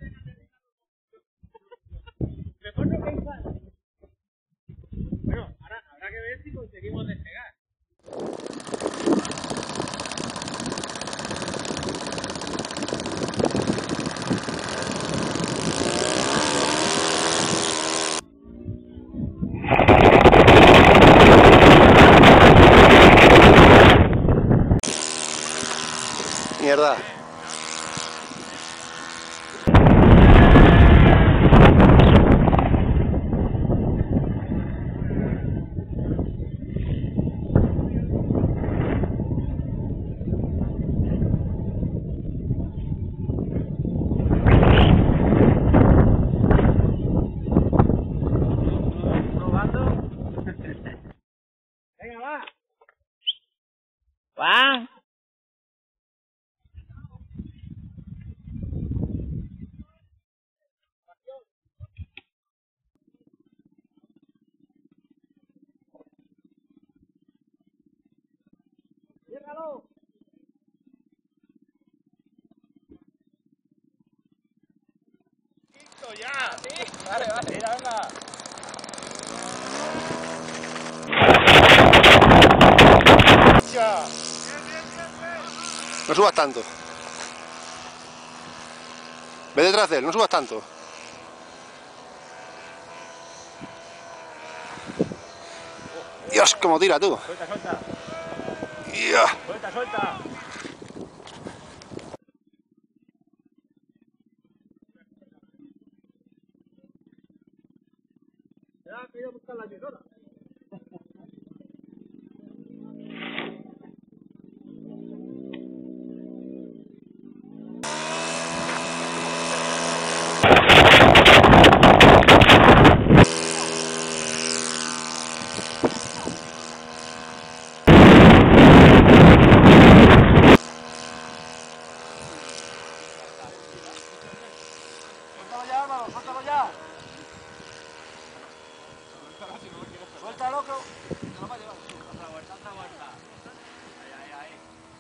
Mejor no pensar. Bueno, ahora habrá que ver si conseguimos despegar. Mierda. Venga, va. Va. Ciérralo. ¡Listo ya! Sí. Vale, vale. Mira, venga. ¡Ya! No subas tanto. Ve detrás de él, no subas tanto. Dios, cómo tira tú. Suelta, suelta. Dios. Suelta, suelta. Ya, que voy a buscar la ayuda. Suéltalo ya, Álvaro, suéltalo ya. Suéltalo, loco. No lo va a llevar. Otra vuelta, otra vuelta. Ahí, ahí, ahí.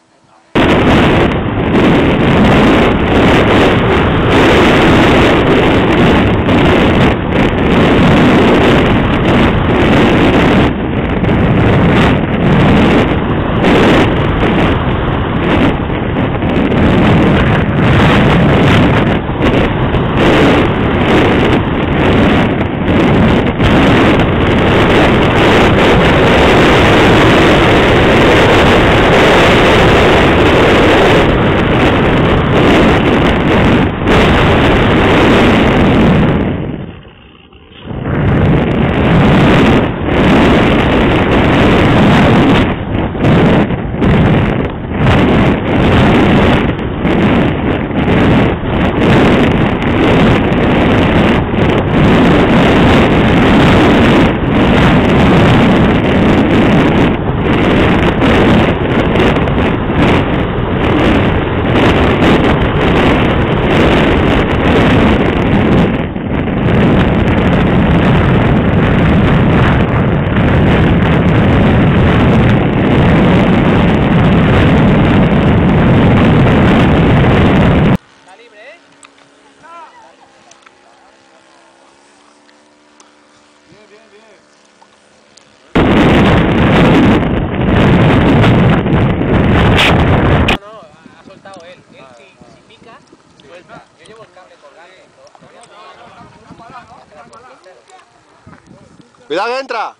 Yo llevo el cable colgando. ¡Cuidado que entra!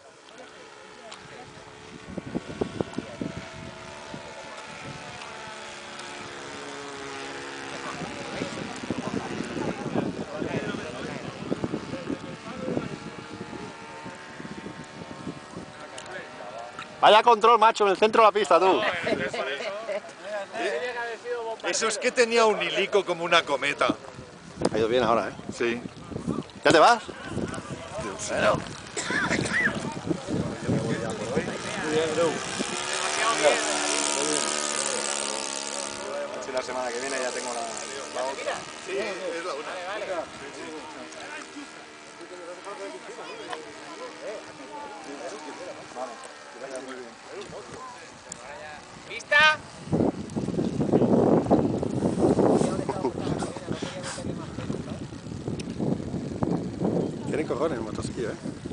Vaya control, macho, en el centro de la pista, tú. Eso es que tenía un hilico como una cometa. Ha ido bien ahora, ¿eh? Sí. ¿Ya te vas? Dios mío. Si la semana que viene ya tengo la otra. Sí, es la una. Vale, muy bien. ¿Vista? Tiene cojones el motosquí, ¿eh?